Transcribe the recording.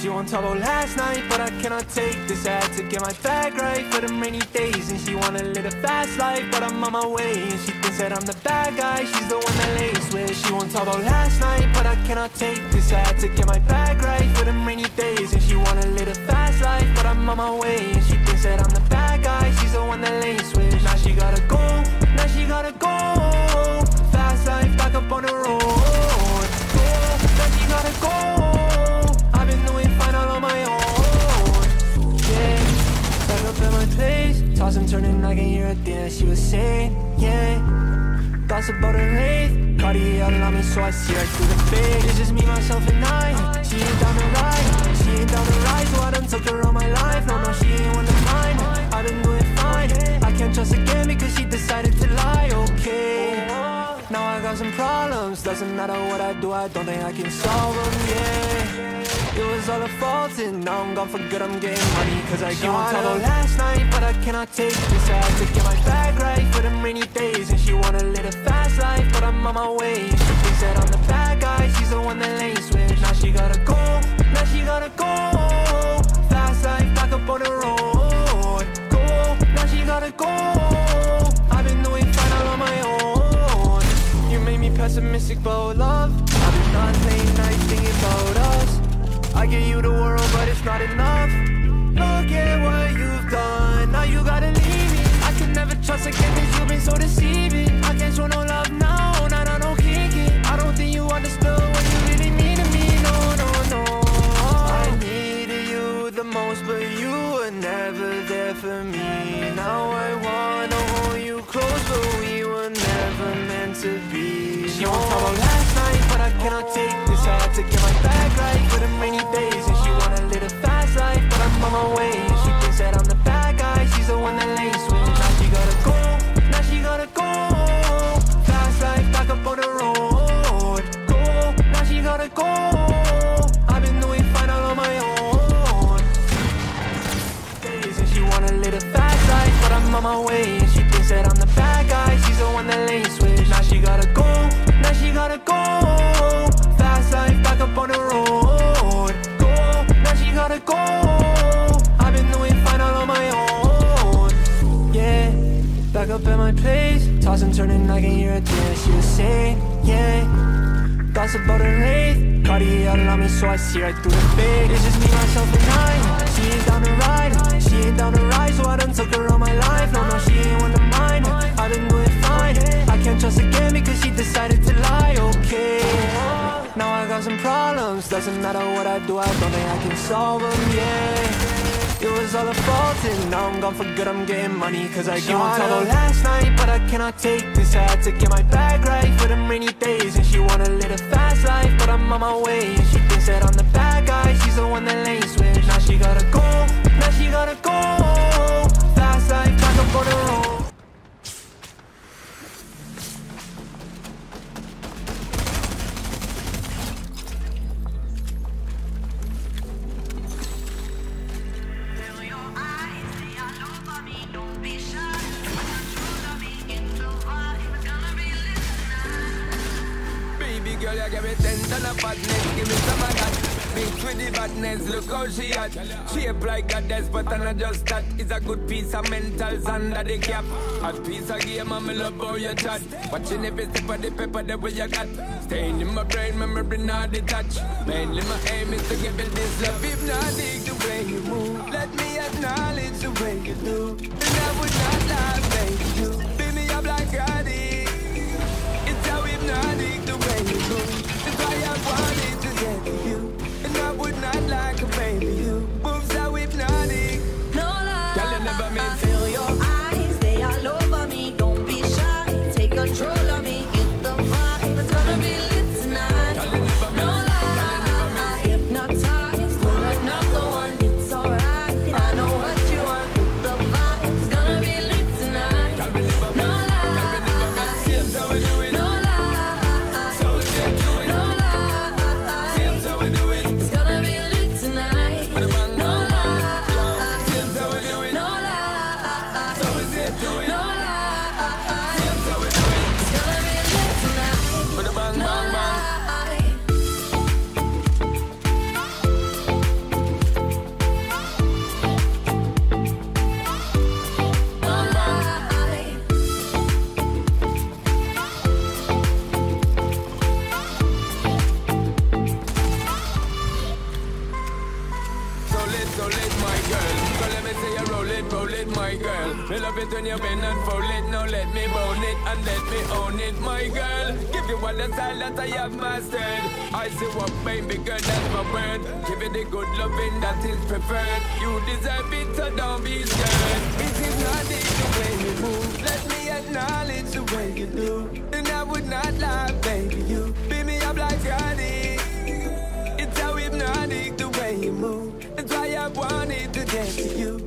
She won't talk about last night, but I cannot take this. I had to get my bag right for the rainy days. And she wanna live a fast life, but I'm on my way. And she thinks that I'm the bad guy, she's the one that lays with. She won't talk about last night, but I cannot take this. I had to get my bag right for the rainy days. And she wanna live a fast life, but I'm on my way. And she thinks that I'm the bad guy, she's the one that lays with. Now she gotta go, now she gotta go. Fast life, back up on the road. Go, now she gotta go. I've been doing fine all on my own. Yeah, back up at my place, toss and turning, I can hear her thing she was saying. Yeah, thoughts about her wraith, Cartier all on me, so I see her through the fade. It's just me, myself, and I. She ain't down to ride, she ain't down to ride, so I done took her all my life. No, no, she ain't one of mine. I've been doing fine. I can't trust again because she decided to lie. Okay, now I got some problems. Doesn't matter what I do, I don't think I can solve them. Yeah, it was all a fault, and now I'm gone for good. I'm getting money cause I got won't talk about last night, but I cannot take this. I had to get my bag right for them rainy days. And she wanna live a fast life, but I'm on my way. She thinks that I'm the bad guy, she's the one that lays with. Now she gotta go, now she gotta go. Fast life, back up on the road. Go, now she gotta go. I've been doing fine all on my own. You made me pessimistic about love. I've been not playing nice thinking about us. I give you the world, but it's not enough. Look at what you've done, now you gotta leave me. I can never trust again cause you've been so deceiving. I can't show no love now, nah, nah, no kicking. I don't think you understood what you really mean to me, no, no, no. I needed you the most, but you were never there for me. Now I wanna hold you close, but we were never meant to be. She won't talk about last night, but I cannot take this. I had to get my bag right for them rainy days. And she wanna live a fast life, but I'm on my way. And she thinks that I'm the bad guy, she's the one that lays with. Now she gotta go, now she gotta go. Fast life, back up on the road. Go, now she gotta go. I've been doing fine all on my own. Days and she wanna live a fast life, but I'm on my way. And she thinks that I'm the bad guy, she's the one that lays with. Now she gotta go, now she gotta go. Fast life, back up on the road. Go, now she gotta go. I've been doing fine all on my own. Yeah, back up at my place, toss and turning, I can hear her thing she was saying. Yeah, thoughts about her wraith, Cartier all on me, so I see right through the fade. It's just me, myself, and I. She ain't down to ride, she ain't down to ride, so I done took her all my life. No, no, she ain't one of mine. I've been doing fine. I can't trust again because she decided to lie. Okay, now I got some problems. Doesn't matter what I do, I don't think I can solve them. Yeah, it was all a fault, and now I'm gone for good. I'm getting money cause I got her last night, but I cannot take this. I had to get my bag right for them rainy days. And she wanna live a fast life, but I'm on my way. And she thinks that I'm the bad guy, she's the one that lays with. Now she gotta go, now she gotta go. Fast life, back up on the road. Girl, you give me 10 ton of fatness, give me some of that. Mix with the badness, look how she at. Shape like a desk, but I'm not just that. It's a good piece of mentals under the cap. A piece of game, I'm love how you chat. Watching every step of the paper, the way you got. Staying in my brain, memory not detached. Mainly my aim is to give you this love. Hypnotic the way you move. Let me acknowledge the way you do. And I would not lie, baby, you. Beat me up like Cardi. It's how hypnotic the way you move. That's why I wanted to get to you. And I would not like a baby you. Moves how hypnotic. No lie. Girl, you never meant I feel your eyes, they all over me. Don't be shy, take control of me. Get the vibe, it's gonna be lit tonight. Girl, you never No meant lie, hypnotized, pull another one. It's alright, I know what you want. The vibe, it's gonna be lit tonight. it when you bend and fold it. Now let me bone it and let me own it, my girl. Give you all the style that I have mastered. I say what, baby girl, that's my word. Give it the good loving that is preferred. You deserve it, so don't be scared. It is not the way you move. Let me acknowledge the way you do. And I would not lie, baby. You beat me up like honey. It's how hypnotic the way you move. That's why I wanted to dance to you.